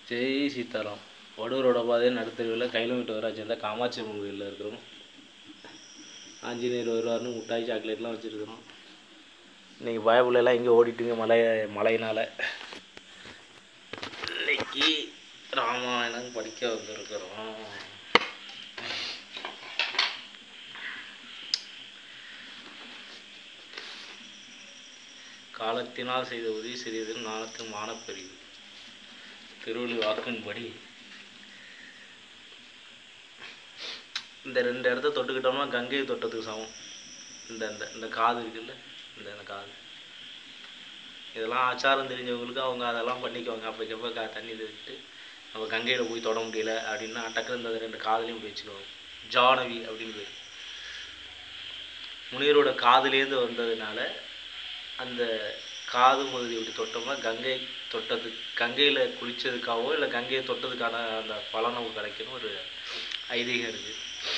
ஜெய் சீதாராம். வடூரோட பாதையை நடுத்தருவில் கைலோமீட்டர் வர வச்சிருந்தா காமாட்சி அம்மன் கோயிலில் இருக்கிறோம். ஆஞ்சநேயர் வருவார்னு முட்டாய் சாக்லேட்லாம் வச்சுருக்கிறோம். இன்றைக்கி பயப்புள்ளெல்லாம் எங்கே ஓடிட்டுங்க மழையினால். இன்னைக்கு ராமாயணம் படிக்க வந்திருக்கிறோம். காலத்தினால் செய்த உதவி சிறியது நாணத்தின் மானப்பெரிது. திருவள்ளுவர் வாக்கின்படி இந்த 2 இடத்த தொட்டுக்கிட்டோம்னா கங்கையை தொட்டதுக்கு சமம். இந்த இந்த இந்த காது இருக்குல்ல, இந்த காது, இதெல்லாம் ஆச்சாரம் தெரிஞ்சவங்களுக்கு அவங்க அதெல்லாம் பண்ணிக்குவாங்க. அப்போக்கப்போ தண்ணி தெளிச்சுட்டு நம்ம கங்கையில் போய் தொட முடியல அப்படின்னா டக்குனு இந்த 2 காதுலையும் போய் வச்சுக்குவாங்க. ஜானவி அப்படின்னு பேர். முனிவரோட காதுலேருந்து வந்ததுனால அந்த காது பகுதி இப்படி தொட்டோம்னா கங்கை தொட்டது, கங்கையில் குளித்ததுக்காகவோ இல்லை கங்கையை தொட்டதுக்கான அந்த பலன் நமக்கு கிடைக்கணும் ஒரு ஐதீகம் இருக்குது.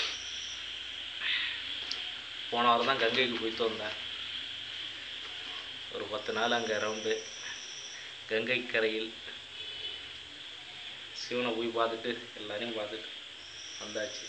போன வாரம் தான் கங்கைக்கு போயிட்டு வந்தேன். ஒரு 10 நாள் அங்கே ரவுண்டு கங்கை கரையில் சிவனை போய் பார்த்துட்டு எல்லாரையும் பார்த்துட்டு வந்தாச்சு.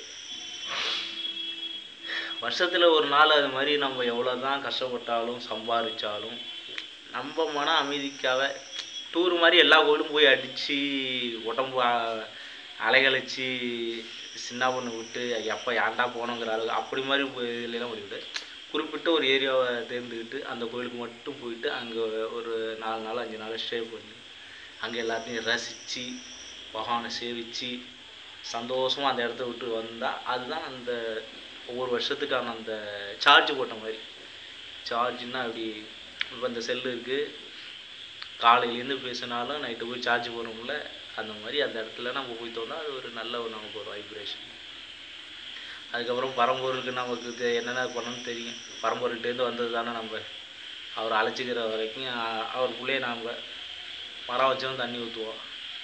வருஷத்தில் ஒரு நாள் அது மாதிரி நம்ம எவ்வளோ தான் கஷ்டப்பட்டாலும் சம்பாதிச்சாலும் நம்ம மன அமைதிக்காக டூர் மாதிரி எல்லா கோயிலும் போய் அடித்து உடம்பு அலைகழிச்சு சின்ன பொண்ணு விட்டு எப்போ ஏன்டா போனோங்கிற அளவுக்கு அப்படி மாதிரி இல்லைன்னா போய்விட்டு குறிப்பிட்ட ஒரு ஏரியாவை தேர்ந்துக்கிட்டு அந்த கோயிலுக்கு மட்டும் போயிட்டு அங்கே ஒரு 4 நாள் 5 நாள் ஸ்டே பண்ணி அங்கே எல்லாத்தையும் ரசித்து பகவானை சேவித்து சந்தோஷமாக அந்த இடத்த விட்டு வந்தால் அதுதான் அந்த ஒவ்வொரு வருஷத்துக்கான அந்த சார்ஜ் போட்ட மாதிரி. சார்ஜுன்னா அப்படி இப்போ இந்த செல்லு இருக்குது, காலையிலேருந்து பேசினாலும் நைட்டு போய் சார்ஜ் போடணும்ல, அந்த மாதிரி அந்த இடத்துல நம்ம போய் தோணும். அது ஒரு நல்ல நமக்கு ஒரு வைப்ரேஷன். அதுக்கப்புறம் பரம்பொருளுக்கு நமக்கு என்னென்ன பண்ணணும்னு தெரியும். பரம்பொருள்கிட்டேருந்து வந்தது தானே நம்ம. அவர் அழைச்சிக்கிற வரைக்கும் அவருக்குள்ளேயே நாம் மரம் வச்சோம் தண்ணி ஊற்றுவோம்.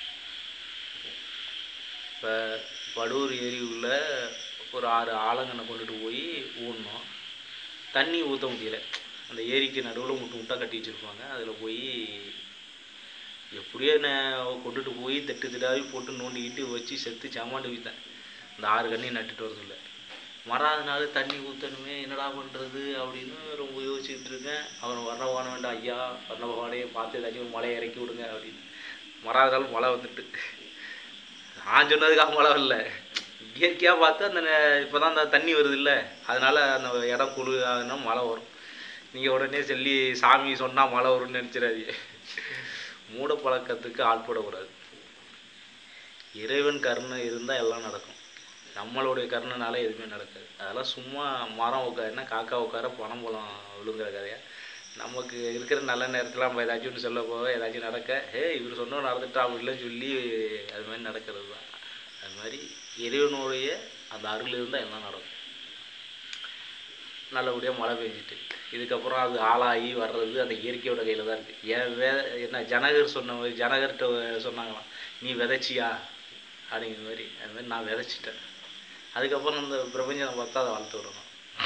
இப்போ வடூர் ஏரியுள்ள ஒரு 6 ஆலங்கனை கொண்டுட்டு போய் ஊடணும். தண்ணி ஊற்ற முடியல. அந்த ஏரிக்கு நடுவில் முட்டை கட்டி வச்சுருப்பாங்க. அதில் போய் எப்படியோ கொண்டுட்டு போய் திட்டாவி போட்டு நோண்டிக்கிட்டு வச்சு செத்து சாமாண்டு வீத்தேன். அந்த 6 கண்ணையும் நட்டுட்டு வரதில்லை. மறாதனால தண்ணி ஊற்றணுமே, என்னடா பண்ணுறது அப்படின்னு ரொம்ப யோசிச்சுக்கிட்டு இருக்கேன். அவன் வர்றவான வேண்டாம், ஐயா வர்ற பகவானே பார்த்து ஏதாச்சும் ஒரு மலையை இறக்கி விடுங்க அப்படின்னு. மறாதனாலும் மழை வந்துட்டு, நான் சொன்னதுக்காக மழை வரல, இயற்கையாக பார்த்து அந்த இப்போ தான் அந்த தண்ணி வருது இல்லை, அதனால் அந்த இடம் குழு ஆகுனா மழை வரும். நீங்கள் உடனே சொல்லி சாமி சொன்னால் மழை வரும்னு நினச்சிடாதீங்க. மூட பழக்கத்துக்கு ஆட்படக்கூடாது. இறைவன் கருணை இருந்தால் எல்லாம் நடக்கும். நம்மளுடைய கருணைனால எதுவுமே நடக்காது. அதெல்லாம் சும்மா மரம் உட்காருன்னா காக்கா உட்கார பணம் பழம் விழுங்குற கதையா. நமக்கு இருக்கிற நல்ல நேரத்தில் நம்ம ஏதாச்சும் ஒன்று சொல்ல போக ஏதாச்சும் நடக்க இவர் சொன்ன நடந்துட்டா அப்படிலாம் சொல்லி அது மாதிரி நடக்கிறது தான். அது மாதிரி இறைவனுடைய அந்த அருள் இருந்தால் எல்லாம் நடக்கும். நல்லபடியாக மழை பெஞ்சிட்டு இதுக்கப்புறம் அது ஆளாகி வர்றது அந்த இயற்கையோட கையில் தான் இருக்குது. என்ன ஜனகர் சொன்ன மாதிரி, ஜனகர்கிட்ட சொன்னாங்களாம், நீ விதைச்சியா அப்படிங்கிற மாதிரி. அது மாதிரி நான் விதைச்சிட்டேன். அதுக்கப்புறம் அந்த பிரபஞ்சம் பார்த்தா அதை வளர்த்து விடணும்.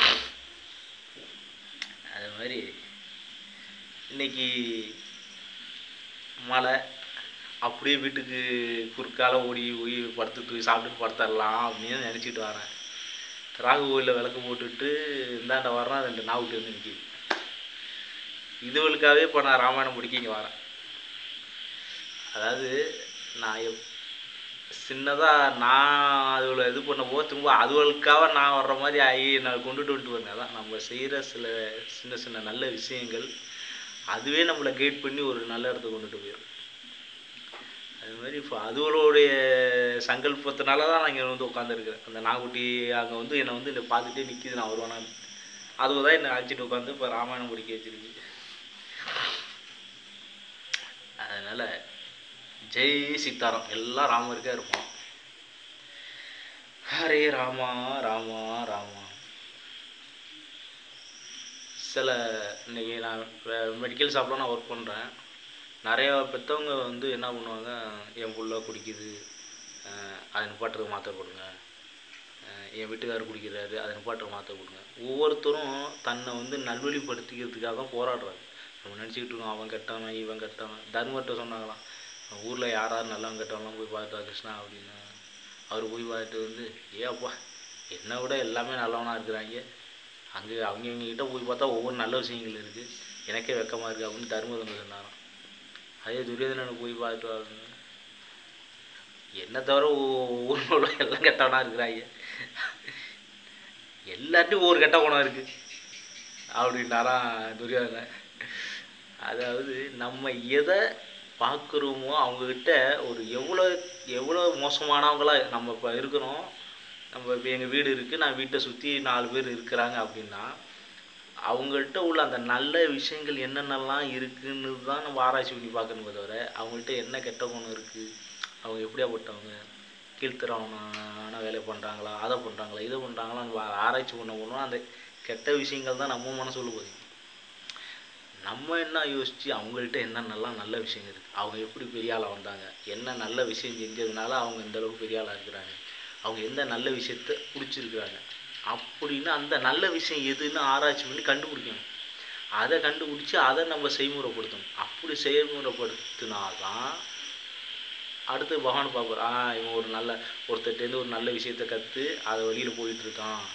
அது மாதிரி இன்னைக்கு மழை அப்படியே வீட்டுக்கு குறுக்கால ஓடி போய் படுத்துட்டு சாப்பிட்டு படுத்துடலாம் அப்படின்னு நினச்சிட்டு வரேன். ராகு கோயிலில் விளக்கு போட்டுட்டு இந்தாண்ட வரேன், 2 நாவுட்டு வந்து நிற்கிது. இதுவளுக்காகவே இப்போ நான் ராமாயணம் முடிக்க இங்கே வரேன். அதாவது நான் சின்னதாக நான் அதுவளை இது பண்ண போது திரும்ப அதுவளுக்காக நான் வர்ற மாதிரி ஆகி நான் கொண்டுட்டு வந்துட்டு வரேன். அதான் நம்ம செய்கிற சில சின்ன சின்ன நல்ல விஷயங்கள் அதுவே நம்மளை கைட் பண்ணி ஒரு நல்ல இடத்த கொண்டுட்டு போயிடும். அது மாதிரி இப்போ அதுவளுடைய சங்கல்பத்தினால தான் நான் இங்கே வந்து உட்காந்துருக்கிறேன். அந்த நாகுட்டி அங்கே வந்து என்னை வந்து என்னை பார்த்துட்டே நிற்கிது, நான் வருவேனான்னு. அதுதான் என்னை அழைச்சிட்டு உட்காந்து இப்போ ராமாயணம் முடிக்க வச்சிருக்கு. அதனால் ஜெய் சீதாராம். எல்லாம் ராமருக்கே இருப்போம். ஹரே ராமா ராமா ராமா. சில இன்னைக்கு நான் மெடிக்கல் ஷாப்பில் நான் ஒர்க் பண்ணுறேன். நிறையா பெற்றவங்க வந்து என்ன பண்ணுவாங்க, என் புள்ள குடிக்குது அதை நிப்பாட்டுறது மாற்ற கொடுங்க, என் வீட்டுக்காரர் குடிக்கிறாரு அதை நிப்பாட்டுறது மாற்ற கொடுங்க. ஒவ்வொருத்தரும் தன்னை வந்து நல்வழிப்படுத்திக்கிறதுக்காக தான் போராடுறாங்க. நம்ம நினச்சிக்கிட்டு இருக்கோம் அவன் கெட்டவன் இவன் கெட்டவன். தர்மர்கிட்ட சொன்னாங்களாம், ஊரில் யார் யார் நல்லவங்க கெட்டவங்களாம் போய் பார்த்துட்டு கிருஷ்ணா அப்படின்னா அவர் போய் பார்த்துட்டு வந்து ஏப்பா என்னை விட எல்லாமே நல்லவனாக இருக்கிறாங்க, அங்கே அவங்ககிட்ட போய் பார்த்தா ஒவ்வொரு நல்ல விஷயங்கள் இருக்குது, எனக்கே வெக்கமாக இருக்குது அப்படின்னு தர்மபுரம் சொன்னாராம். அதே துரியோதனனை போய் பார்த்துட்டு வரணும், என்ன தவிர ஊரில் எல்லாம் கெட்டவனாக இருக்கிறாங்க, எல்லாத்தையும் ஒவ்வொரு கெட்ட குணம் இருக்குது அப்படின்னாராம் துரியோதனன். அதாவது நம்ம எதை பார்க்குறோமோ அவங்கக்கிட்ட ஒரு எவ்வளோ மோசமானவங்களாக நம்ம இப்போ இருக்கிறோம். நம்ம இப்போ எங்கள் வீடு இருக்குது, நான் வீட்டை சுற்றி 4 பேர் இருக்கிறாங்க அப்படின்னா அவங்கள்ட்ட உள்ள அந்த நல்ல விஷயங்கள் என்னென்னலாம் இருக்குன்னு தான் நம்ம ஆராய்ச்சி பண்ணி பார்க்கணுமே தவிர அவங்கள்ட்ட என்ன கெட்ட குணம் இருக்குது, அவங்க எப்படியாப்பட்டவங்க, கீழ்த்தரவனான வேலை பண்ணுறாங்களா, அதை பண்ணுறாங்களா, இதை பண்ணுறாங்களா, நம்ம ஆராய்ச்சி பண்ண அந்த கெட்ட விஷயங்கள் தான் நம்ம மனசுள்ள போகுது. நம்ம என்ன யோசித்து அவங்கள்ட்ட என்னென்னலாம் நல்ல விஷயம் இருக்குது, அவங்க எப்படி பெரிய ஆளாக வந்தாங்க, என்ன நல்ல விஷயம் செஞ்சதுனால அவங்க இந்தளவுக்கு பெரிய ஆளாக இருக்கிறாங்க, அவங்க எந்த நல்ல விஷயத்த பிடிச்சிருக்கிறாங்க அப்படின்னு அந்த நல்ல விஷயம் எதுன்னு ஆராய்ச்சி பண்ணி கண்டுபிடிக்கணும். அதை கண்டுபிடிச்சி அதை நம்ம செய்முறைப்படுத்தணும். அப்படி செய்முறைப்படுத்தினாதான் அடுத்து பகவான் பார்ப்பார், இவன் ஒரு நல்ல ஒருத்தர்கிட்டேருந்து ஒரு நல்ல விஷயத்த கற்று அதை வழியில் போயிட்டுருக்கான்.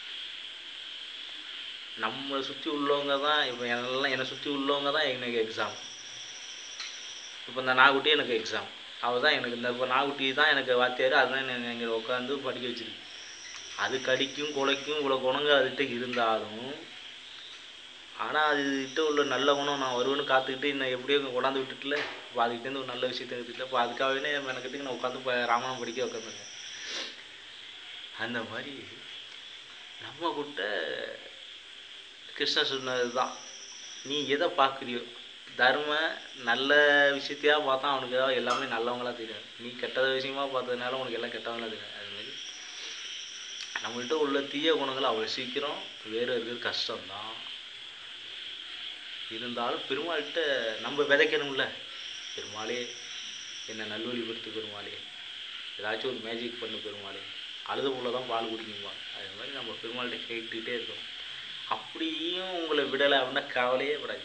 நம்மளை சுற்றி உள்ளவங்க தான் இப்போ என்னை சுற்றி உள்ளவங்க தான் எனக்கு எக்ஸாம். இப்போ இந்த நாய்க்குட்டி எனக்கு எக்ஸாம், அவள் தான் எனக்கு இந்த இப்போ நாய்க்குட்டி தான் எனக்கு வாத்தியார், அதுதான் எங்களை உட்காந்து படிக்க வச்சிருக்கு. அது கடிக்கும் குலைக்கும் இவ்வளோ குணங்க அதுகிட்ட இருந்தாலும், ஆனால் அதுகிட்ட உள்ள நல்ல குணம் நான் வருவேன்னு காத்துக்கிட்டு என்னை எப்படியோ கொண்டாந்து விட்டுட்டுல, இப்போ அதுக்கிட்டேருந்து ஒரு நல்ல விஷயத்த எடுத்துக்கிட்டேன். இப்போ அதுக்காகவே எனக்கிட்ட நான் உட்காந்து இப்போ ராமாயணம் படிக்க உட்காந்துருக்கேன். அந்த மாதிரி நம்ம கிட்ட கிருஷ்ணன் சொன்னது தான், நீ எதை பார்க்குறியோ தர்ம நல்ல விஷயத்தையா பார்த்தா அவனுக்கு ஏதாவது எல்லாமே நல்லவங்களாக தெரியும், நீ கெட்ட விஷயமா பார்த்ததுனால உனக்கு எல்லாம் கெட்டவங்களா தெரியும். அதுமாரி நம்மள்கிட்ட உள்ள தீய குணங்கள் அவ்வளோ சீக்கிரம் வேறு இருக்கிறது கஷ்டம்தான். இருந்தாலும் பெருமாள்கிட்ட நம்ம விதைக்கணும்ல, பெருமாளே என்னை நல்வழிப்படுத்து பெருமாளே, ஏதாச்சும் ஒரு மேஜிக் பண்ணு பெருமாளே, அழுத போல தான் பால் குடிக்குமா, அது மாதிரி நம்ம பெருமாள்கிட்ட கேட்டுக்கிட்டே இருக்கணும். அப்படியும் உங்களை விடலை அப்படின்னா கவலையே படாது.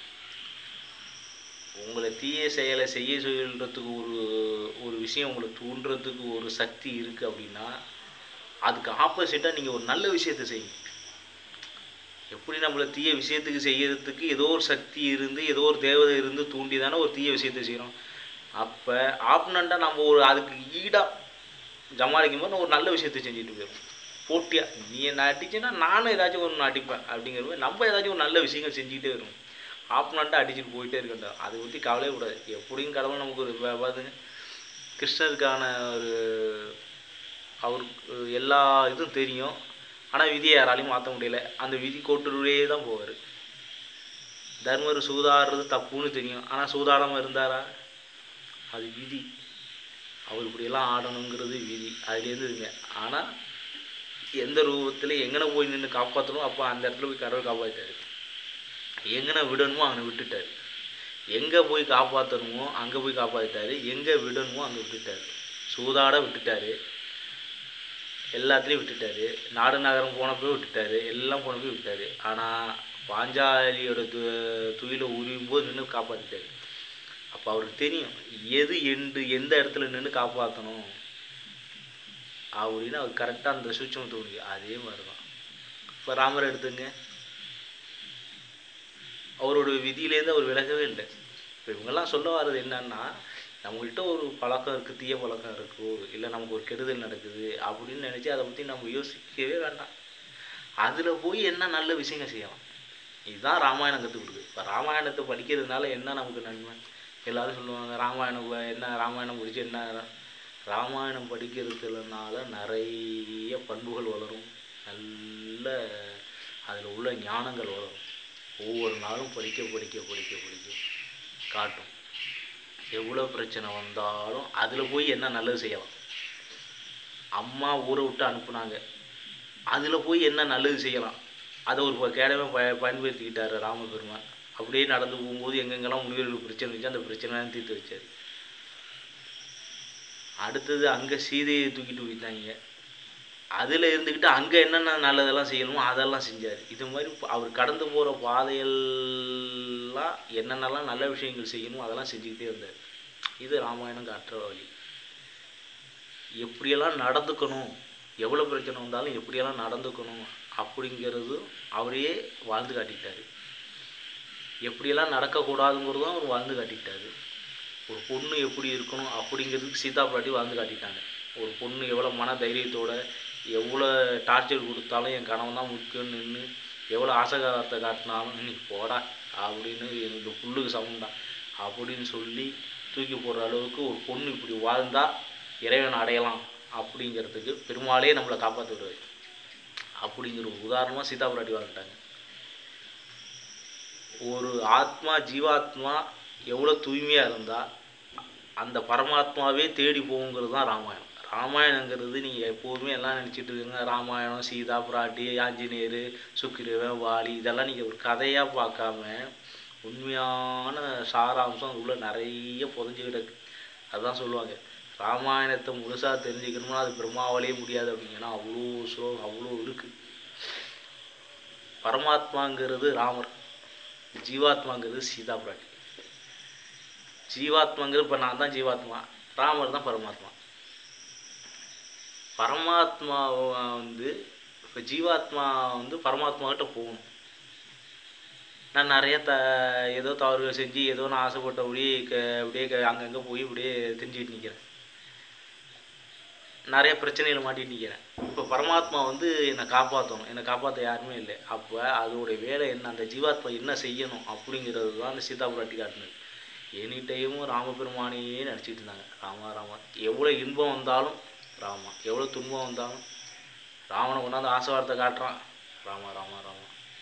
உங்களை தீய செயலை செய்ய சொல்கிறதுக்கு ஒரு விஷயம் உங்களை தூண்டுறதுக்கு ஒரு சக்தி இருக்குது அப்படின்னா அதுக்கு ஆப்போசிட்டாக நீங்கள் ஒரு நல்ல விஷயத்தை செய்யுங்க. எப்படி நம்மளை தீய விஷயத்துக்கு செய்யறதுக்கு ஏதோ ஒரு சக்தி இருந்து ஏதோ ஒரு தேவதை இருந்து தூண்டி தானே ஒரு தீய விஷயத்தை செய்கிறோம். அப்போ ஆப்னண்ட்டாக நம்ம ஒரு அதுக்கு ஈடாக ஜமாளிக்கும் போது ஒரு நல்ல விஷயத்தை செஞ்சுட்டு போயிடும். போட்டியாக நீ என்ன அடிச்சுன்னா நானும் ஏதாச்சும் ஒன்று அடிப்பேன் அப்படிங்கிற மாதிரி நம்ம ஏதாச்சும் ஒரு நல்ல விஷயங்கள் செஞ்சுக்கிட்டே வரும். ஆப்னண்ட்டாக அடிச்சுட்டு போயிட்டே இருக்கட்டும், அதை பற்றி கவலையே கூடாது. எப்படியும் கடவுள் நமக்கு ஒரு பார்த்துங்க, கிருஷ்ணருக்கான ஒரு அவருக்கு எல்லா இதுவும் தெரியும், ஆனால் விதியை யாராலையும் மாற்ற முடியல, அந்த விதி கோட்டுருவே தான் போவார். தர்மர் சூதாடுறது தப்புன்னு தெரியும், ஆனால் சூதாடாமல் இருந்தாரா, அது விதி. அவர் இப்படியெல்லாம் ஆடணுங்கிறது விதி, அதுலேருந்து இருங்க. ஆனால் எந்த ரூபத்தில் எங்கன போய் நின்று காப்பாற்றணும், அப்போ அந்த இடத்துல போய் கடவுள் காப்பாற்றிட்டார். எங்கன விடணுமோ அங்கே விட்டுட்டார், எங்கே போய் காப்பாற்றணுமோ அங்கே போய் காப்பாற்றிட்டாரு, எங்கே விடணுமோ அங்கே விட்டுட்டார். சூதாட விட்டுட்டார், எல்லாத்துலேயும் விட்டுட்டார், நாடு நகரம் போனப்போ விட்டுட்டார், எல்லாம் போனப்போ விட்டார். ஆனால் பாஞ்சாலியோட துயில உரியும் போது நின்று காப்பாற்றிட்டார். அப்போ அவருக்கு தெரியும் எது எந்த இடத்துல நின்று காப்பாற்றணும் அப்படின்னு அவர் கரெக்டாக அந்த சூட்சமத்தை முடியும். அதே மாதிரி தான் இப்போ ராமரை எடுத்துங்க, அவரோட விதியிலேருந்து அவர் விலகவே இல்லை. இப்போ இவங்கெல்லாம் சொல்ல வர்றது என்னன்னா, நம்மகிட்ட ஒரு பழக்கம் இருக்குது, தீய பழக்கம் இருக்குது, இல்லை நமக்கு ஒரு கெடுதல் நடக்குது அப்படின்னு நினச்சி அதை பற்றி நம்ம யோசிக்கவே வேண்டாம். அதில் போய் என்ன நல்ல விஷயங்கள் செய்யலாம், இதுதான் ராமாயணம் கற்றுக் கொடுக்குது. இப்போ ராமாயணத்தை படிக்கிறதுனால என்ன நமக்கு நன்மை? எல்லோரும் சொல்லுவாங்க ராமாயணம் என்ன, ராமாயணம் முடிச்சு என்ன, ராமாயணம் படிக்கிறதுனால நிறைய பண்புகள் வளரும், நல்ல அதில் உள்ள ஞானங்கள் வளரும். ஒவ்வொரு நாளும் படிக்க படிக்க படிக்க படிக்க காட்டும் எவ்வளோ பிரச்சனை வந்தாலும் அதில் போய் என்ன நல்லது செய்யலாம். அம்மா ஊரை விட்டு அனுப்புனாங்க, அதில் போய் என்ன நல்லது செய்யலாம், அதை ஒரு கேடமே பயன்படுத்திக்கிட்டார் ராமபெருமான். அப்படியே நடந்து போகும்போது எங்கெங்கெல்லாம் முனிவர்களுக்கு பிரச்சனை இருந்துச்சு அந்த பிரச்சனைலாம் தீர்த்து வச்சார். அடுத்தது அங்கே சீதையை தூக்கிட்டு போயிட்டாங்க, அதில் இருந்துக்கிட்டு அங்கே என்னென்ன நல்லதெல்லாம் செய்யணுமோ அதெல்லாம் செஞ்சார். இது மாதிரி அவர் கடந்து போகிற பாதையெல்லாம் என்னென்னலாம் நல்ல விஷயங்கள் செய்யணுமோ அதெல்லாம் செஞ்சுக்கிட்டே இருந்தார். இது ராமாயணம் காட்டுற வழி. எப்படியெல்லாம் நடந்துக்கணும், எவ்வளோ பிரச்சனை வந்தாலும் எப்படியெல்லாம் நடந்துக்கணும் அப்படிங்கிறது அவரையே வாழ்ந்து காட்டிட்டார். எப்படியெல்லாம் நடக்கக்கூடாதுங்கிறதும் அவர் வாழ்ந்து காட்டிட்டார். ஒரு பொண்ணு எப்படி இருக்கணும் அப்படிங்கிறதுக்கு சீதா பிராட்டி வாழ்ந்து காட்டிட்டாங்க. ஒரு பொண்ணு எவ்வளோ மன தைரியத்தோட எவ்வளோ டார்ச்சர் கொடுத்தாலும் என் கணவன் தான் முக்கியம்னு நின்று எவ்வளோ ஆசைகாரத்தை காட்டினாலும் நீ போடா அப்படின்னு இந்த புல்லுக்கு சமண்டா அப்படின்னு சொல்லி தூக்கி போடுற அளவுக்கு ஒரு பொண்ணு இப்படி வாழ்ந்தால் இறைவன் அடையலாம் அப்படிங்கிறதுக்கு பெருமாளே நம்மளை காப்பாற்றி விடுவார். அப்படிங்கிற ஒரு உதாரணமாக சீதா பிராட்டி வாழ்ந்துட்டாங்க. ஒரு ஆத்மா ஜீவாத்மா எவ்வளோ தூய்மையாக இருந்தால் அந்த பரமாத்மாவே தேடி போகுங்கிறது தான் ராமாயணம். ராமாயணங்கிறது நீங்கள் எப்போதுமே எல்லாம் நினச்சிட்டு இருக்கீங்க, ராமாயணம் சீதா பிராட்டி ஆஞ்சநேயர் சுக்கிரவன் வாலி இதெல்லாம் நீங்கள் ஒரு கதையாக பார்க்காம உண்மையான சாராம்சம் அதுக்குள்ளே நிறைய புதஞ்சு கிடக்கு. அதுதான் சொல்லுவாங்க, ராமாயணத்தை முழுசாக தெரிஞ்சுக்கணும்னா அது பிரம்மாவாலே முடியாது அப்படிங்கன்னா அவ்வளோ ஸ்லோகம் அவ்வளோ இருக்குது. பரமாத்மாங்கிறது ராமர், ஜீவாத்மாங்கிறது சீதா பிராட்டி. ஜீவாத்மாங்கிறது இப்போ நான் தான் ஜீவாத்மா, ராமர் தான் பரமாத்மா. பரமாத்மாவை இப்போ ஜீவாத்மா பரமாத்மாக்கிட்ட போகணும். நான் நிறைய ஏதோ தவறுகள் செஞ்சு ஏதோ நான் ஆசைப்பட்டபடி அப்படியே அங்கங்கே போய் இப்படியே தெரிஞ்சுக்கிட்டு நிற்கிறேன், நிறைய பிரச்சனைகளை மாட்டிகிட்டு நிற்கிறேன். இப்போ பரமாத்மா என்னை காப்பாற்றணும், என்னை காப்பாற்ற யாருமே இல்லை. அப்போ அதோடைய வேலை என்ன, அந்த ஜீவாத்மா என்ன செய்யணும் அப்படிங்கிறது தான் அந்த சீதா பிராட்டி காட்டினது. எனி டைமும் ராமபெருமானையே நினச்சிட்டு இருந்தாங்க. ராமா ராமா, எவ்வளோ இன்பம் வந்தாலும் ராமா, எவ்வளோ துன்பம் வந்தாலும் ராவனை கொண்டாந்து ஆசை வார்த்தை காட்டுறான், ராமா ராமா ராமா.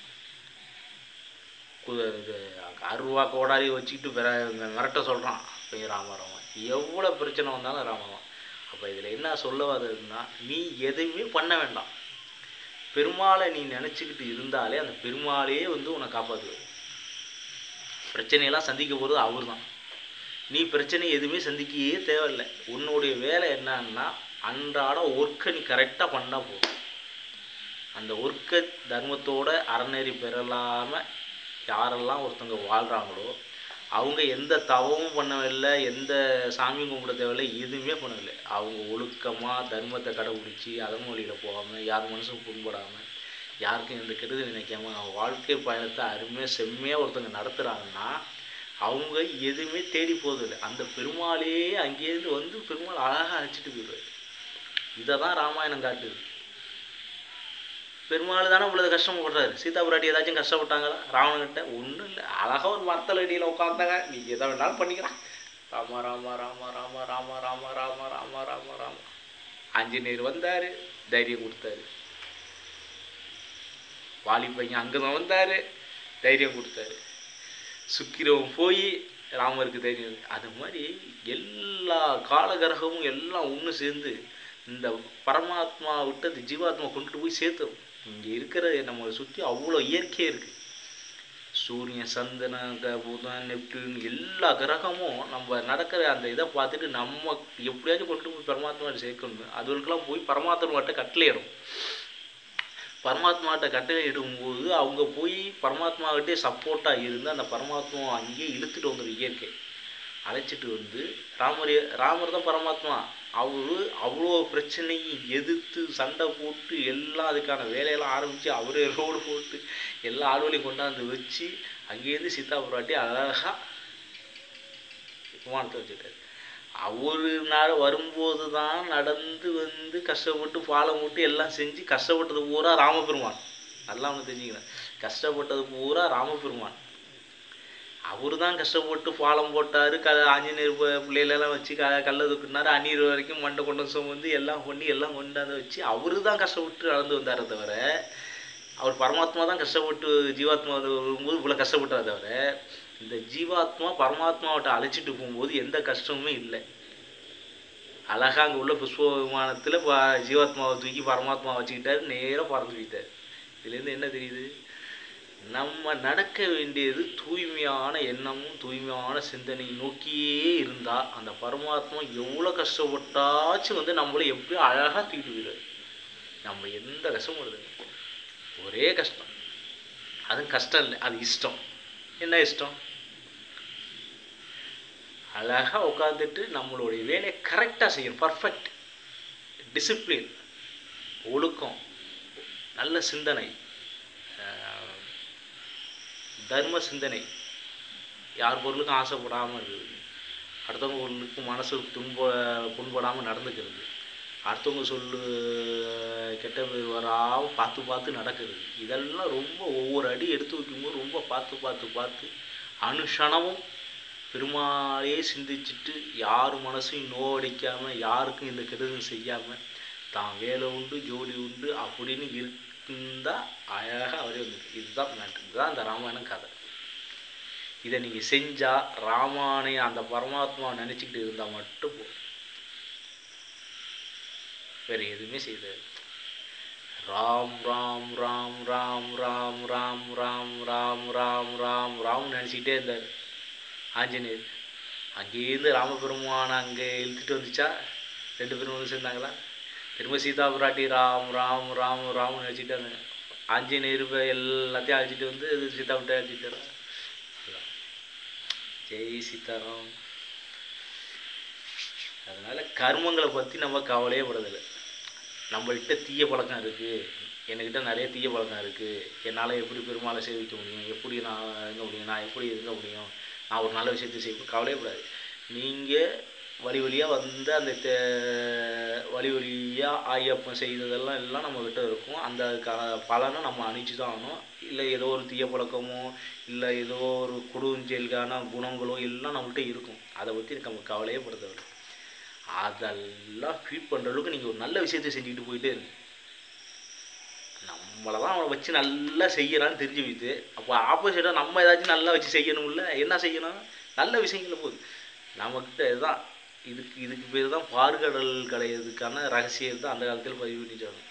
இது அருவா கோடாரி வச்சுக்கிட்டு மிரட்ட சொல்கிறான், ராமா ராமா. எவ்வளோ பிரச்சனை வந்தாலும் ராமராமா. அப்போ இதில் என்ன சொல்ல வர்றதுன்னா, நீ எதுவுமே பண்ண வேண்டாம், பெருமாளை நீ நினச்சிக்கிட்டு இருந்தாலே அந்த பெருமாளையே உன்னை காப்பாற்றுவார். பிரச்சனையெல்லாம் சந்திக்க போகிறது அவர் தான். நீ பிரச்சனை எதுவுமே சந்திக்கையே தேவையில்லை. உன்னுடைய வேலை என்னன்னா அன்றாட ஒர்க்கை நீ கரெக்டாக பண்ணால் போதும். அந்த ஒர்க்கை தர்மத்தோட அறநெறி பெறலாமல் யாரெல்லாம் ஒருத்தவங்க வாழ்கிறாங்களோ அவங்க எந்த தவமும் பண்ணவில்லை, எந்த சாமியும் கும்பிட தேவையில்லை, எதுவுமே பண்ணவில்லை. அவங்க ஒழுக்கமாக தர்மத்தை கடைபிடிச்சி அதன் வழியில் போகாமல் யார் மனசும் புண்படாமல் யாருக்கும் எந்த கெடுதல் நினைக்காம அவங்க வாழ்க்கை பயணத்தை அருமையாக செம்மையாக ஒருத்தவங்க நடத்துகிறாங்கன்னா அவங்க எதுவுமே தேடி போதில்லை. அந்த பெருமாளே அங்கேருந்து பெருமாள் அழகாக அழைச்சிட்டு போயிடுவார். இதை தான் ராமாயணம் காட்டுது. பெருமாள் தானே இவ்வளோ கஷ்டப்படுறாரு. சீதா பிராட்டி ஏதாச்சும் கஷ்டப்பட்டாங்களா ராவணன்கிட்ட? ஒன்றும் இல்லை, அழகாக ஒரு மரத்தல் அடியில் உட்காந்தாங்க, நீங்கள் எதை வேணாலும் பண்ணிக்கிறான், ராமா ராமா ராமா ராமா ராமா ராமா ராமா ராமா ராமா ராமா. ஆஞ்சநேயர் வந்தார், தைரியம் கொடுத்தாரு. வாலி பையன் அங்கே தான் வந்தார், தைரியம் கொடுத்தாரு. சுக்கிரவன் போய் ராமருக்கு தைரியம். அது மாதிரி எல்லா காலகிரகமும் எல்லாம் ஒன்று சேர்ந்து இந்த பரமாத்மா விட்டு அந்த ஜீவாத்மா கொண்டுட்டு போய் சேர்த்துரும். இங்கே இருக்கிற நம்மளை சுற்றி அவ்வளோ இயற்கையாக இருக்குது. சூரியன், சந்திரன், புதன், நெப்டியூன் எல்லா கிரகமும் நம்ம நடக்கிற அந்த இதை பார்த்துட்டு நம்ம எப்படியாச்சும் கொண்டு போய் பரமாத்மாட்ட சேர்க்கணும். அதுகளுக்கெல்லாம் போய் பரமாத்மாட்ட கட்டளையிடும். பரமாத்மாட்ட கட்டளை இடும்போது அவங்க போய் பரமாத்மாவிட்டே சப்போர்ட்டாக இருந்து அந்த பரமாத்மா அங்கேயே இழுத்துட்டு வந்துடும். இயற்கை அழைச்சிட்டு ராமர் தான் பரமாத்மா. அவரு அவ்வளோ பிரச்சனையும் எதிர்த்து சண்டை போட்டு எல்லாம் அதுக்கான வேலையெல்லாம் ஆரம்பித்து அவரே ரோடு போட்டு எல்லா ஆளுகளையும் கொண்டாந்து வச்சு அங்கேருந்து சீதா பிராட்டி அழகாக விமானத்தை வச்சுட்டாரு. அவரு நாள் வரும்போது தான் நடந்து கஷ்டப்பட்டு பாலம் போட்டு எல்லாம் செஞ்சு கஷ்டப்பட்டது பூரா ராமபெருமான். நல்லா ஒன்று தெரிஞ்சுக்கிறேன், கஷ்டப்பட்டது பூரா ராமபெருமான். அவரு தான் கஷ்டப்பட்டு பாலம் போட்டார், ஆஞ்சநேயர் பிள்ளைகளெல்லாம் வச்சு கல்லை தூக்குனார், அந்நீர் வரைக்கும் மண்டை கொண்டு சுமந்து எல்லாம் பண்ணி எல்லாம் கொண்டாந்து வச்சு அவரு தான் கஷ்டப்பட்டு நடந்து வந்தாரே தவிர அவர் பரமாத்மா தான் கஷ்டப்பட்டு ஜீவாத்மா வரும்போது இவ்வளோ கஷ்டப்பட்டாரே தவிர இந்த ஜீவாத்மா பரமாத்மாவிட்ட அழைச்சிட்டு போகும்போது எந்த கஷ்டமுமே இல்லை. அழகாக அங்கே உள்ள புஷ்ப விமானத்தில் ஜீவாத்மாவை தூக்கி பரமாத்மா வச்சுக்கிட்டாரு, நேராக பறந்து போயிட்டார். இதுலேருந்து என்ன தெரியுது, நம்ம நடக்க வேண்டியது தூய்மையான எண்ணமும் தூய்மையான சிந்தனை நோக்கியே இருந்தால் அந்த பரமாத்மா எவ்வளோ கஷ்டப்பட்டாச்சும் நம்மளை எப்படியும் அழகாக தூக்கிட்டு போயிடுவார். நம்ம எந்த கஷ்டமும் வருது, ஒரே கஷ்டம், அதுவும் கஷ்டம் இல்லை, அது இஷ்டம். என்ன இஷ்டம்? அழகாக உட்காந்துட்டு நம்மளுடைய வேலையை கரெக்டாக செய்யணும். பர்ஃபெக்ட் டிசிப்ளின், ஒழுக்கம், நல்ல சிந்தனை, தர்ம சிந்தனை, யார் பொருளுக்கும் ஆசைப்படாமல் இருக்குது, அடுத்தவங்க பொருளுக்கு மனசுக்கு புண்படாமல் நடந்துக்கிறது, அடுத்தவங்க சொல்லு கெட்ட பேர் வராமல் பார்த்து பார்த்து நடக்கிறது. இதெல்லாம் ரொம்ப ஒவ்வொரு அடி எடுத்து வைக்கும்போது ரொம்ப பார்த்து அனுஷணமும் பெருமாளையே சிந்திச்சுட்டு யார் மனசையும் நோவடிக்காமல் யாருக்கும் இந்த கெடுதல் செய்யாமல் தான் வேலை உண்டு ஜோலி உண்டு அப்படின்னு இருந்தால் அழகாக அவரே வந்துருக்கு. இதுதான் மேட்ரு. இதுதான் இந்த ராமாயணம் கதை. இதை நீங்கள் செஞ்சால் ராமாயணம் அந்த பரமாத்மாவை நினச்சிக்கிட்டு இருந்தால் மட்டும் போதும். வேறு எதுவுமே செய்தார். ராம் ராம் ராம் ராம் ராம் ராம் ராம் ராம் ராம் ராம் ராம் நினச்சிக்கிட்டே இருந்தார். ஆஞ்சநேயர் அங்கேருந்து ராமபெருமான அங்கே இழுத்துட்டு வந்துச்சா, 2 பேரும் வந்து சேர்ந்தாங்களா, திரும்ப சீதா பிராட்டி ராம் ராம் ராம் ராம் நினச்சிட்டாங்க. ஆஞ்சநேயர் எல்லாத்தையும் அழைச்சிட்டு வந்து சீதா விட்டு அழைச்சிட்டாரா. ஜெய் சீதாராம். அதனால் கர்மங்களை பற்றி நம்ம கவலையே படுறதில்லை. நம்மள்கிட்ட தீய பழக்கம் இருக்குது, என்கிட்ட நிறைய தீய பழக்கம் இருக்குது, என்னால் எப்படி பெருமாளை சேவிக்க முடியும், எப்படி நான் இருக்க முடியும், நான் எப்படி இருக்க முடியும், நான் ஒரு நல்ல விஷயத்தை செய்யணும், கவலையப்படாது. நீங்கள் வழியாக வந்து அந்த வழியாக ஐயப்பன் செய்ததெல்லாம் எல்லாம் நம்மக்கிட்ட இருக்கும். அந்த பலனை நம்ம அணிச்சு தான் ஆகணும். இல்லை ஏதோ ஒரு தீய பழக்கமோ இல்லை ஏதோ ஒரு கொடுஞ்செயல்கான குணங்களோ எல்லாம் நம்மள்கிட்ட இருக்கும். அதை பற்றி நம்ம கவலையே படுத்தவில்லை. அதெல்லாம் ஃபீட் பண்ணுற அளவுக்கு நீங்கள் ஒரு நல்ல விஷயத்தை செஞ்சுக்கிட்டு போயிட்டே இருக்கு. நம்மளை தான் அவனை வச்சு நல்லா செய்யறான்னு தெரிஞ்சு வைத்து, அப்போ ஆப்போசிட்டாக நம்ம ஏதாச்சும் நல்லா வச்சு செய்யணும்ல. என்ன செய்யணும்? நல்ல விஷயங்கள போகுது நம்மக்கிட்ட. இதுதான் இதுக்கு பேர் தான் பார்க்கடல் கடையிறதுக்கான ரகசியம் தான் அந்த காலத்தில் பதிவு பண்ணிட்டாங்க.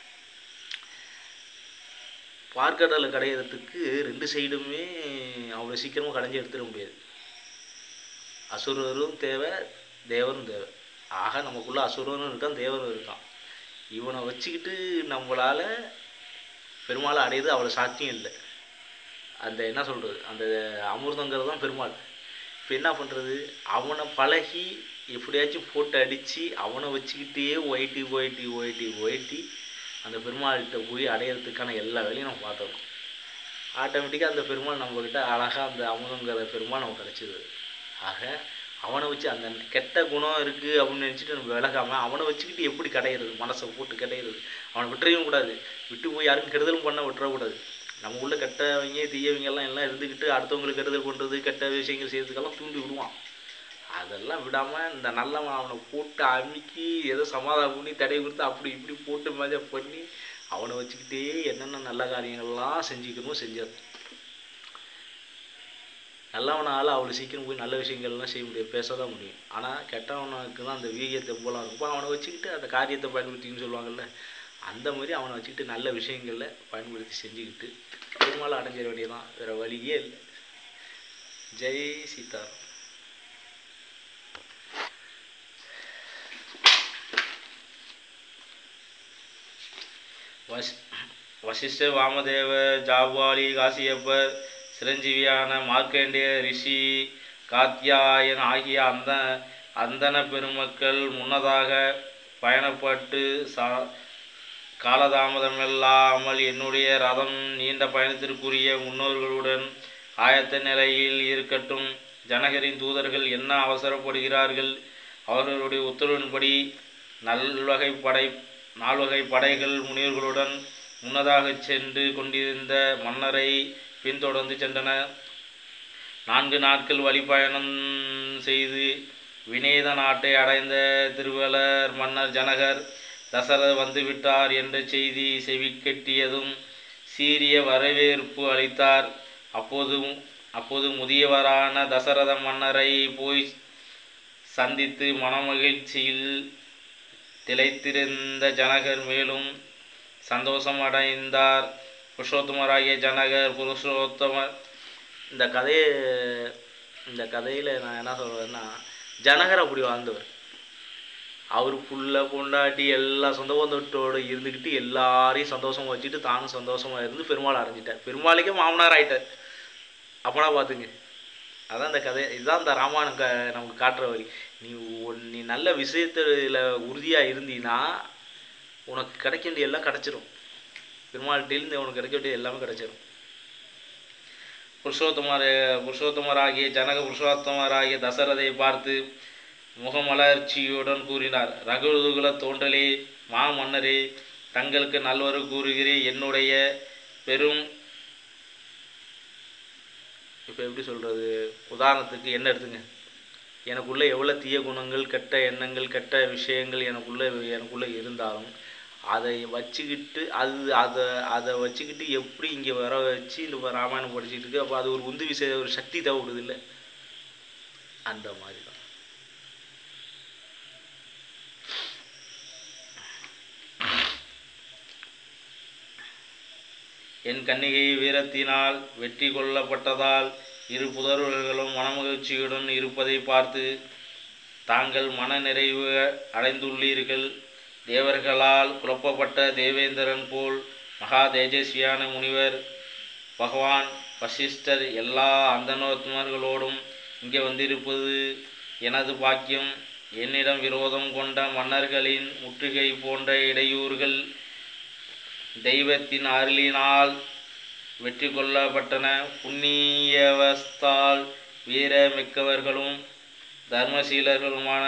பார்க்கடலை கடையிறதுக்கு 2 சைடுமே அவ்வளோ சீக்கிரமாக கடைஞ்சி எடுத்துட முடியாது. அசுரரும் தேவை, தேவரும் தேவை. ஆக நமக்குள்ளே அசுரனும் இருக்கான், தேவரும் இருக்கான். இவனை வச்சுக்கிட்டு நம்மளால் பெருமாளை அடையிறது அவ்வளோ சாத்தியம் இல்லை. அந்த என்ன சொல்கிறது, அந்த அமிர்தங்கிறது தான் பெருமாள். இப்போ என்ன பண்ணுறது, அவனை பழகி எப்படியாச்சும் போட்டு அடித்து அவனை வச்சுக்கிட்டே ஒயிட்டி அந்த பெருமாள்கிட்ட போய் அடையிறதுக்கான எல்லா வேலையும் நம்ம பார்த்தோம். ஆட்டோமேட்டிக்காக அந்த பெருமாள் நம்மக்கிட்ட அழகாக அந்த அமுதங்கிற பெருமாள் நமக்கு கிடச்சிது. ஆக அவனை வச்சு அந்த கெட்ட குணம் இருக்குது அப்படின்னு நினச்சிட்டு நம்ம விலகாமல் அவனை வச்சுக்கிட்டு எப்படி கடையிறது, மனசை போட்டு கடையிறது. அவனை விட்டுறவும் கூடாது, விட்டு போய் யாருக்கும் கெடுதலும் பண்ண விட்டுறக்கூடாது. நம்ம உள்ள கெட்டவங்க தீயவங்கெல்லாம் எல்லாம் இருந்துக்கிட்டு அடுத்தவங்களுக்கு கெடுதல் பண்ணுறது கெட்ட விஷயங்கள் செய்யறதுக்கெல்லாம் தூண்டி விடுவான். அதெல்லாம் விடாமல் இந்த நல்லவன் அவனை போட்டு அமுக்கி ஏதோ சமாதானம் பண்ணி தடை கொடுத்து அப்படி இப்படி போட்டு மஜா பண்ணி அவனை வச்சுக்கிட்டே என்னென்ன நல்ல காரியங்கள்லாம் செஞ்சுக்கணுமோ செஞ்சார். நல்லவனால் அவ்வளோ சீக்கிரம் போய் நல்ல விஷயங்கள்லாம் செய்ய முடியாது, பேச தான் முடியும். ஆனால் கெட்டவனுக்கு தான் அந்த வீரியத்தை போலாம் இருக்கும். அவனை வச்சுக்கிட்டு அந்த காரியத்தை பயன்படுத்தின்னு சொல்லுவாங்கள்ல, அந்த மாதிரி அவனை வச்சுக்கிட்டு நல்ல விஷயங்களில் பயன்படுத்தி செஞ்சுக்கிட்டு பெருமாளை அடைஞ்சிட வேண்டியதான், வேறு வழியே இல்லை. ஜெய் சீதாராம். வசிஷ்ட வாமதேவர், ஜாபாலி, காசியப்பர், சிரஞ்சீவியான மார்க்கண்டேய ரிஷி, காத்தியாயன் ஆகிய அந்தன பெருமக்கள் முன்னதாக பயணப்பட்டு காலதாமதமில்லாமல் என்னுடைய ரதம் நீண்ட பயணத்திற்குரிய முன்னோர்களுடன் ஆயத்த நிலையில் இருக்கட்டும். ஜனகரின் தூதர்கள் என்ன அவசரப்படுகிறார்கள்? அவர்களுடைய உத்தரவின்படி நால்வகை படைகள் முனிவர்களுடன் முன்னதாக சென்று கொண்டிருந்த மன்னரை பின்தொடர்ந்து சென்றன. 4 நாட்கள் வழிப்பயணம் செய்து வினேத நாட்டை அடைந்த திருவளர் மன்னர் ஜனகர் தசரதர் வந்துவிட்டார் என்ற செய்தி செவிக்கெட்டியதும் சீரிய வரவேற்பு அளித்தார். அப்போது முதியவரான தசரத மன்னரை போய் சந்தித்து மனமகிழ்ச்சியில் திளைத்திருந்த ஜனகர் மேலும் சந்தோஷம் அடைந்தார். புருஷோத்தமராகிய ஜனகர் புருஷோத்தமர். இந்த கதையில் நான் என்ன சொல்கிறேன்னா, ஜனகர் அப்படி வாழ்ந்தவர். அவர் புள்ள கொண்டாட்டி எல்லா சொந்த பந்தத்தோடு இருந்துக்கிட்டு எல்லாரையும் சந்தோஷமாக வச்சுட்டு தானும் சந்தோஷமாக இருந்து பெருமாள் அடைஞ்சிட்டார். பெருமாளுக்கே மாமனார் ஆகிட்டார். அப்போனா பார்த்துங்க, அதான் இந்த கதை. இதுதான் இந்த ராமாயணம் நமக்கு காட்டுற வழி. நீ நல்ல விஷயத்துல உறுதியாக இருந்தீன்னா உனக்கு கிடைக்க வேண்டிய எல்லாம் கிடச்சிரும். பெருமாள்கிட்டேருந்து உனக்கு கிடைக்க வேண்டிய எல்லாமே கிடச்சிரும். புருஷோத்தமராகிய ஜனக புருஷோத்தமராகிய தசரதை பார்த்து முகமலர்ச்சியுடன் கூறினார். ரகுகுல தோன்றலே, மாமன்னரே, தங்களுக்கு நல்வரு கூறுகிறேன். என்னுடைய பெரும் இப்போ எப்படி சொல்கிறது, உதாரணத்துக்கு என்ன எடுத்துங்க, எனக்குள்ளே எவ்வளோ தீய குணங்கள், கெட்ட எண்ணங்கள், கெட்ட விஷயங்கள் எனக்குள்ளே இருந்தாலும் அதை வச்சுக்கிட்டு அதை வச்சுக்கிட்டு எப்படி இங்கே வர வச்சு இந்த ராமாயணம் படிச்சுட்டு இருக்கு. அப்போ அது ஒரு உந்து விஷய ஒரு சக்தி தேவைப்படுது இல்லை? அந்த மாதிரி தான். என் கன்னிகை வீரத்தினால் வெற்றி கொள்ளப்பட்டதால் இரு புதல்வர்களும் மனமகிழ்ச்சியுடன் இருப்பதை பார்த்து தாங்கள் மன நிறைவு அடைந்துள்ளீர்கள். தேவர்களால் குழப்பப்பட்ட தேவேந்திரன் போல் மகா தேஜஸ்வியான முனிவர் பகவான் வசிஷ்டர் எல்லா அந்தணோத்மர்களோடும் இங்கே வந்திருப்பது எனது பாக்கியம். என்னிடம் விரோதம் கொண்ட மன்னர்களின் முற்றுகை போன்ற இடையூறுகள் தெய்வத்தின் அருளினால் வெற்றி கொள்ளப்பட்டன. புண்ணியவஸ்தால் வீரமிக்கவர்களும் தர்மசீலர்களுமான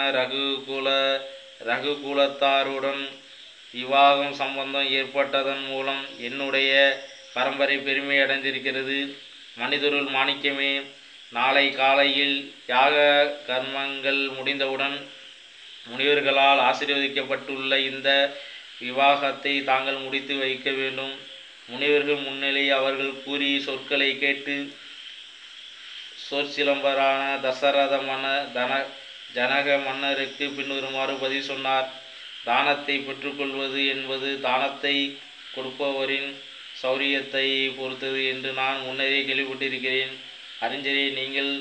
ரகுகுலத்தாருடன் விவாகம் சம்பந்தம் ஏற்பட்டதன் மூலம் என்னுடைய பரம்பரை பெருமை அடைந்திருக்கிறது. மனிதருள் மாணிக்கமே, நாளை காலையில் யாக கர்மங்கள் முடிந்தவுடன் முனிவர்களால் ஆசீர்வதிக்கப்பட்டுள்ள இந்த விவாகத்தை தாங்கள் முடித்து வைக்க வேண்டும். முனிவர்கள் முன்னிலை அவர்கள் கூறிய சொற்களை கேட்டு சொற்சிலம்பரான தசரத ஜனக மன்னருக்கு பின்வருமாறு பதில் சொன்னார். தானத்தை பெற்றுக்கொள்வது என்பது தானத்தை கொடுப்பவரின் சௌரியத்தை பொறுத்தது என்று நான் முன்னரே கேள்விப்பட்டிருக்கிறேன். அறிஞரே, நீங்கள்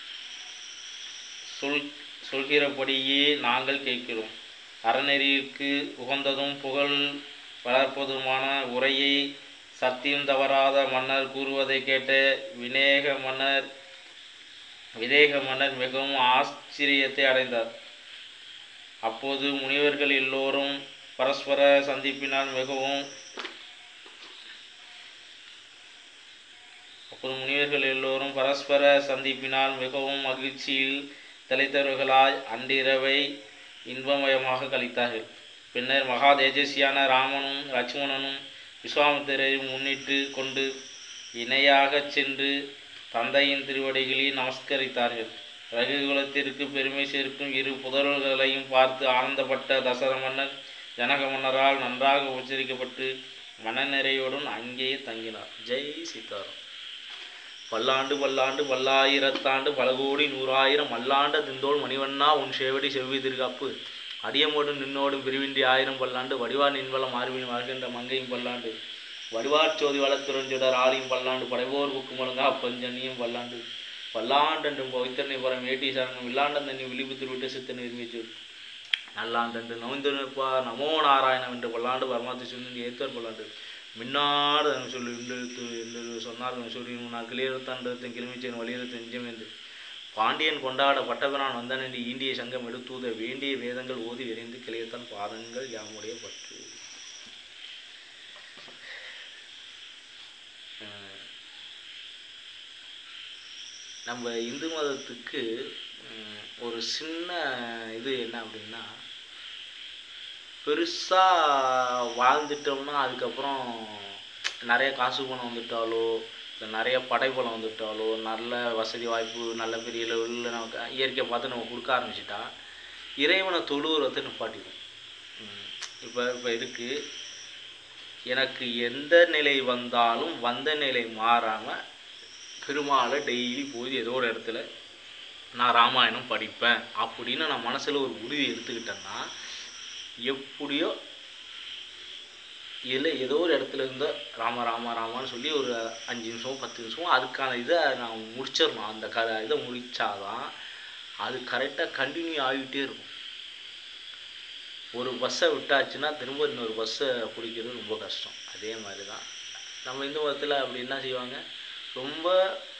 சொல்கிறபடியே நாங்கள் கேட்கிறோம். அறநெறிக்கு உகந்ததும் புகழ் வளர்ப்பதுமான உரையை சத்தியம் தவறாத மன்னர் கூறுவதை கேட்ட விதேக மன்னர் மிகவும் ஆச்சரியத்தை அடைந்தார். அப்போது முனிவர்கள் எல்லோரும் பரஸ்பர சந்திப்பினால் மிகவும் மகிழ்ச்சியில் திளைத்தவர்களாய் அன்றிரவை இன்பமயமாக கழித்தார்கள். பின்னர் மகா தேஜஸ்வியான ராமனும் லட்சுமணனும் விஸ்வாமித்திரரை முன்னிட்டு கொண்டு இணையாகச் சென்று தந்தையின் திருவடிகளில் நமஸ்கரித்தார்கள். ரகுகுலத்திற்கு பெருமை சேர்க்கும் இரு புதல்வர்களையும் பார்த்து ஆனந்தப்பட்ட தசர மன்னர் ஜனக மன்னரால் நன்றாக உச்சரிக்கப்பட்டு மனநிறையுடன் அங்கேயே தங்கினார். ஜெய் சீதாராம். பல்லாண்டு பல்லாண்டு பல்லாயிரத்தாண்டு பல கோடி நூறாயிரம் மல்லாண்ட திந்தோள் மணிவண்ணா உன் சேவடி செவ்வி திருகாப்பு அடியமோடும் நின்னோடும் பிரிவின்றி ஆயிரம் பல்லாண்டு வடிவார் நின்வளம் மார்பின் வாழ்கின்ற மங்கையும் பல்லாண்டு வடிவார் சோதி வளத்துறஞ்சுடர் ஆளியும் பல்லாண்டு படைவோர் புக்கு முழங்கா பஞ்சன்னியும் பல்லாண்டு பல்லாண்டென்றும் பவித்தனை புறம் ஏட்டி சரணம் இல்லாண்டன் தண்ணி விழிப்பு திருவிட்டு சித்தனை விரும்பிச்சு நல்லாண்டென்று நவிந்திருப்பா நமோ நாராயணம் என்று பல்லாண்டு பரமாத்தி சொல்லி ஏற்கர் பல்லாண்டு மின்னாடு சொல்லி என்று சொன்னார். சொல்லி நான் கிளியறுத்தாண்டத்தின் கிளம்பிச்சேன் வலியுறுத்த நிஜம் என்று பாண்டியன் கொண்டாட பட்டபிரான் வந்தான் என்று ஈண்டிய சங்கம் எடுத்தூத வேண்டிய வேதங்கள் ஓதி விரைந்து கிளையத்தான் பாதங்கள் யாமுடைய பற்று. நம்ம இந்து மதத்துக்கு ஒரு சின்ன இது என்ன அப்படின்னா, பெருசாக வாழ்ந்துட்டோம்னா அதுக்கப்புறம் நிறைய காசு பணம் வந்துட்டாலோ இல்லை நிறைய படைபலம் வந்துட்டாலோ நல்ல வசதி வாய்ப்பு நல்ல பெரிய லெவலில் நமக்கு இயற்கையை பார்த்து நம்ம கொடுக்க ஆரம்பிச்சிட்டா இறைவனை தொழுவுறத்தை நிப்பாட்டிடும். இப்போ இருக்குது, எனக்கு எந்த நிலை வந்தாலும் வந்த நிலை மாறாமல் பெருமாளை டெய்லி போய் ஏதோ ஒரு இடத்துல நான் ராமாயணம் படிப்பேன் அப்படின்னு நான் மனசில் ஒரு உறுதி எடுத்துக்கிட்டேன்னா எப்படியோ இதில் ஏதோ ஒரு இடத்துல இருந்தோ ராமான்னு சொல்லி ஒரு 5 நிமிஷமோ 10 நிமிஷமோ அதுக்கான இதை நான் முடிச்சிடணும். அந்த இதை முடித்தாதான் அது கரெக்டாக கண்டினியூ ஆகிட்டே இருக்கும். ஒரு பஸ்ஸை விட்டாச்சுன்னா திரும்ப இன்னொரு பஸ்ஸை பிடிக்கிறது ரொம்ப கஷ்டம். அதே மாதிரி தான் நம்ம இந்து மதத்தில் அப்படி என்ன செய்வாங்க, ரொம்ப